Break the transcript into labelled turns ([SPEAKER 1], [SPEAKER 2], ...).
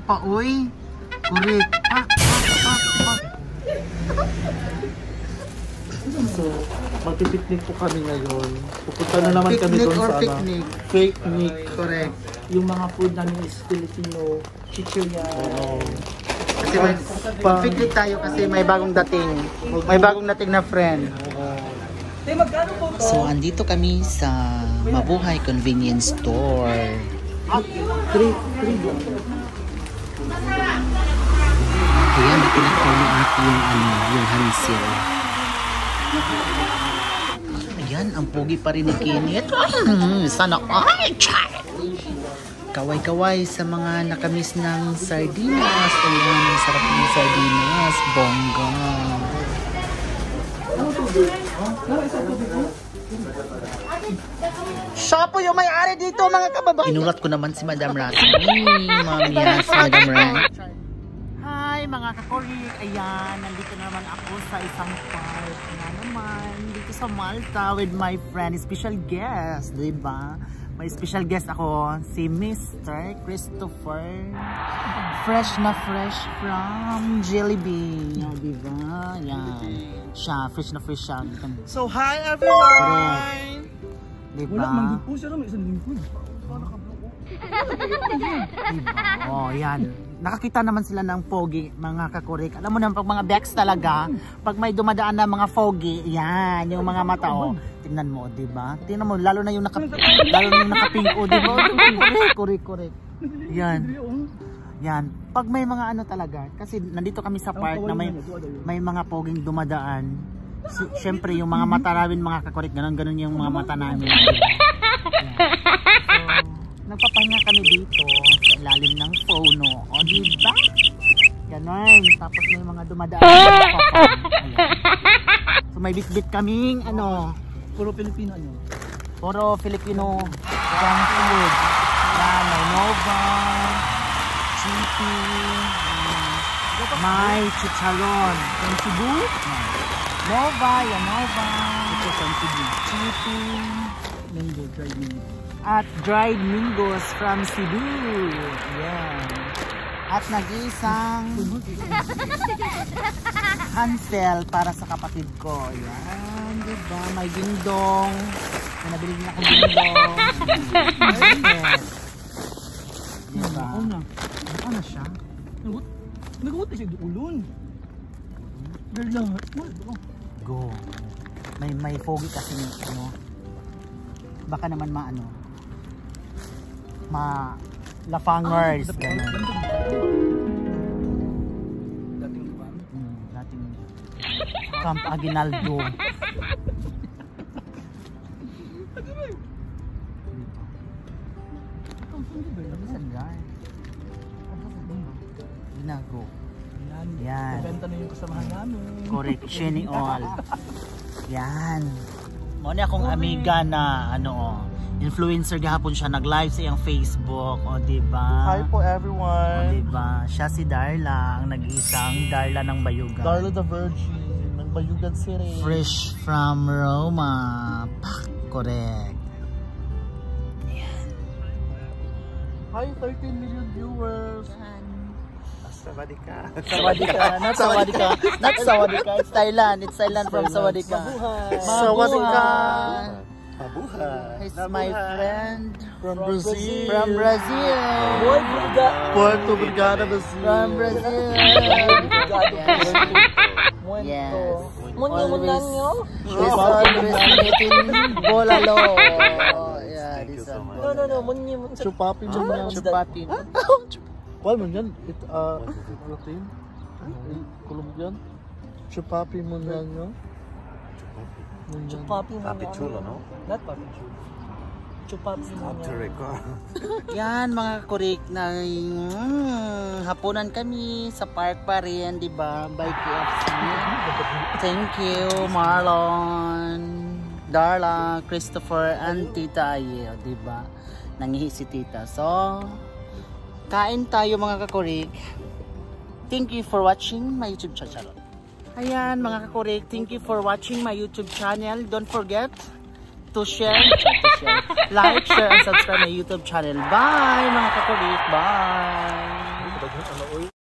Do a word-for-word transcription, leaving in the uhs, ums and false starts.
[SPEAKER 1] pa, uy. Correct. Pak, pak, pak, pak.
[SPEAKER 2] So, magpipiknik po kami ngayon. Pupunta na naman kami
[SPEAKER 1] Picnic
[SPEAKER 2] doon
[SPEAKER 1] or
[SPEAKER 2] sa
[SPEAKER 1] picnic?
[SPEAKER 2] picnic.
[SPEAKER 1] Correct.
[SPEAKER 2] Yung mga food namin is Filipino, chichirya.
[SPEAKER 1] Oo. Kasi may
[SPEAKER 2] Pang-
[SPEAKER 1] picnic tayo kasi may bagong dating. May bagong dating na friend.
[SPEAKER 3] So, andito kami sa Mabuhay Convenience Store.
[SPEAKER 2] Three, three lang.
[SPEAKER 3] Ayan, pinagkuliit yung ano, yung Hansel. Ayan, ang pogi pa rin ni Kenneth. Mm, sana ay, chay! Kaway-kaway sa mga nakamiss ng sardinas. Ayan, ang sarap ng sardinas. Bongga.
[SPEAKER 1] Siya po yung may-ari dito, mga kababayan.
[SPEAKER 3] Inulat ko naman si Madam Rat. Mami, yan si Madam Rat.
[SPEAKER 1] Hi mga kakorik, ayan, nandito naman ako sa isang park na naman, dito sa Malta with my friend, special guest, diba? May special guest ako, si Mister Christopher, fresh na fresh from Jollibee, diba? Yan, siya, fresh na fresh siya.
[SPEAKER 2] So, hi everyone!
[SPEAKER 1] Diba?
[SPEAKER 2] Wala, manggit po siya naman, isang lingkod. Parang kablo.
[SPEAKER 1] Diba? Oh, yan. Nakakita naman sila ng pogi, mga kakurik. Alam mo naman, pag mga Bex talaga, pag may dumadaan na mga foggy, yan, yung mga mata, oh. Tingnan mo, di ba? Tingnan mo, lalo na yung naka, lalo na yung naka-pink, oh, di ba? Kurik, kurik, kurik. Yan. Yan. Pag may mga ano talaga, kasi nandito kami sa park na may, may mga poging dumadaan. Siyempre, yung mga mata namin, mga kakurik, ganon-ganon yung mga mata namin. Yan. So, nagpapahinga kami dito sa ilalim ng puno. O, diba? Ganon. Tapos may mga dumadaan. So, may bit-bit kaming, ano,
[SPEAKER 2] Puro Pilipino ano?
[SPEAKER 1] puro Filipino junk food. Yan, may Nova, Chippy, may chicharon. From Cebu? Nova, yan, Nova.
[SPEAKER 2] Ito sa Cebu.
[SPEAKER 1] Chippy.
[SPEAKER 2] Mango, dried mango.
[SPEAKER 1] At dried mangoes from Cebu. Yan. At nag-iisang Hansel para sa kapatid ko. Yan, diba? May dingdong. May nabili din akong dingdong. Yes. Diba?
[SPEAKER 2] Ako na.
[SPEAKER 1] Ano na siya?
[SPEAKER 2] Nagut? Nagut siya ulun. Girl lang.
[SPEAKER 1] Go. May may foggy kasi ano. Baka naman maano. Ma lafangers. Ganun.
[SPEAKER 2] Dating ba?
[SPEAKER 1] Hmm, dating Camp Aguinaldo. Ginago.
[SPEAKER 2] Yan.
[SPEAKER 1] Yan.
[SPEAKER 2] Benta na yung kasamahan namin.
[SPEAKER 1] Correct. Shiny all. Yan. Muna akong amiga na ano oh, influencer gahapon siya, nag-live sa iyang Facebook, o diba?
[SPEAKER 2] Hi po
[SPEAKER 1] O
[SPEAKER 2] everyone.
[SPEAKER 1] diba? Siya si Darla, ang nag-iisang Darla ng Bayugan.
[SPEAKER 2] Darla the Virgin ng Bayugan City.
[SPEAKER 1] Fresh from Roma. Pak, correct.
[SPEAKER 2] Hi, thirteen million viewers.
[SPEAKER 1] Sawadika.
[SPEAKER 2] Sawadika, not Sawadika.
[SPEAKER 1] Not Sawadika. It's Thailand. It's Thailand from Sawadika.
[SPEAKER 2] Mabuhay.
[SPEAKER 1] Sawadika.
[SPEAKER 2] Mabuhay.
[SPEAKER 1] He's my friend
[SPEAKER 2] From Brazil.
[SPEAKER 1] from Brazil.
[SPEAKER 2] Boy, Brigada. Puerto Brigada, Brazil.
[SPEAKER 1] From Brazil.
[SPEAKER 2] Yes.
[SPEAKER 1] Yes.
[SPEAKER 2] Munyo mo
[SPEAKER 1] Always-
[SPEAKER 2] nyo?
[SPEAKER 1] She's always making bolalo. Yeah, this one.
[SPEAKER 2] No, no, no. Munyo mo. Chupapi mo yan.
[SPEAKER 1] Chupapi.
[SPEAKER 2] Wal mo yan? It, uh, Latin? Colombian? Chupapi mo yan nyo? Chupapi mo yan.
[SPEAKER 4] Chulo, no?
[SPEAKER 2] Not papi chulo. Chupapi mo yan.
[SPEAKER 1] Yan mga kurik na mm, hapunan kami sa park pa rin, di ba? By K F C. Thank you, Marlon, Darla, Christopher, and Tita Aye, di ba? Nangihi si Tita. So, kain tayo mga kakurik. Thank you for watching my YouTube channel. Ayan mga kakurik, thank you for watching my YouTube channel. Don't forget to share, to share, like, share, and subscribe my YouTube channel. Bye mga kakulik. Bye!
[SPEAKER 2] Daghan ano oy.